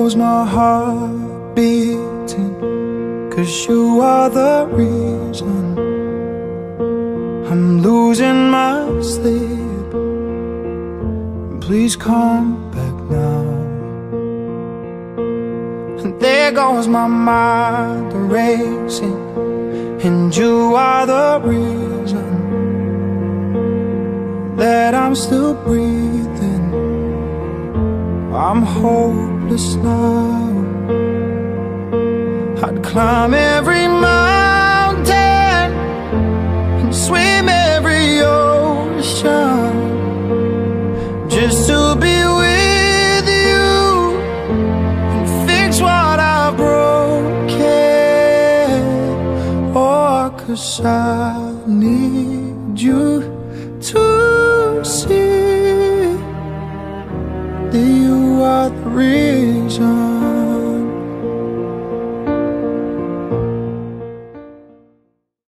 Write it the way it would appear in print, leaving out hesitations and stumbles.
goes my heart beating, 'cause you are the reason I'm losing my sleep. Please come back now. And there goes my mind racing, and you are the reason that I'm still breathing. I'm hopeless now. I'd climb every mountain and swim every ocean just to be with you and fix what I've broken. Oh, 'cause I need you to see that you are the reason